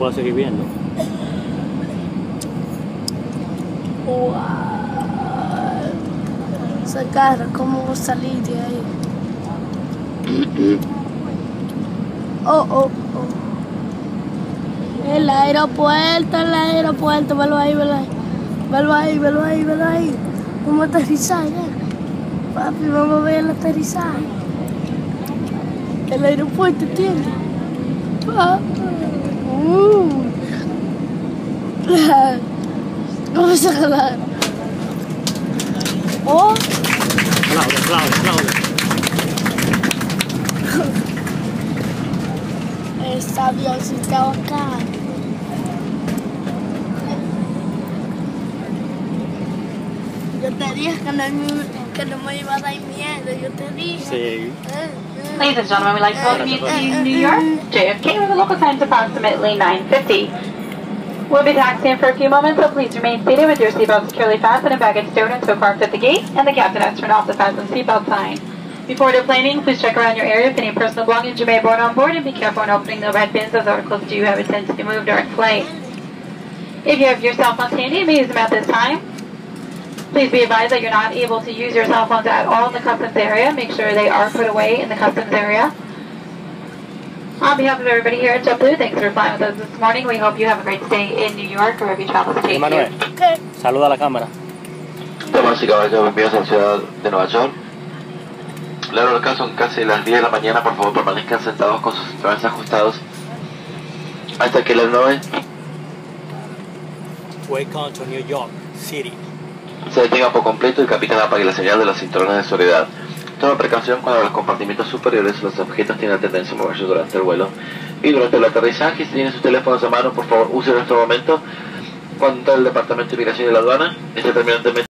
puedo seguir viendo. Wow. Esa cara, ¿cómo va a salir de ahí? Oh. El aeropuerto, velo ahí. Vamos a aterrizar ya. Papi, vamos a ver el aterrizaje. El aeropuerto tiene. ¿Cómo se jala? Oh. Aplaude. Esta avioncita bacán. Yo te dije que no me iba a dar miedo, yo te dije. Sí. Ladies and gentlemen, we'd like to welcome you to New York, JFK, with the local time is approximately 9:50. We'll be taxiing for a few moments, so please remain seated with your seatbelt securely fastened and baggage stowed and so far at the gate, and the captain has turned off the fasten seatbelt sign. Before deplaning, please check around your area if any personal belongings you may have brought on board, and be careful when opening the overhead bins as articles do have a tendency to move during flight. If you have your cell phones handy, you may use them at this time. Please be advised that you're not able to use your cell phones at all in the customs area. Make sure they are put away in the customs area. On behalf of everybody here at JetBlue, thanks for flying with us this morning. We hope you have a great stay in New York or wherever you travel to take Manuel, ¿Qué? saluda a la cámara. Damas y caballeros, bienvenidos a la ciudad de Nueva York. La hora local son casi las 10 de la mañana. Por favor, permanezcan sentados con sus cinturones ajustados hasta que la aeronave Welcome to New York City. se detenga por completo y el capitán apague la señal de los cinturones de seguridad. Toma precaución cuando los compartimentos superiores los objetos tienen la tendencia a moverse durante el vuelo y durante el aterrizaje. Si tienen sus teléfonos a mano, por favor, úsenlo en este momento. Cuando entra el Departamento de Inmigración y la Aduana, está terminantemente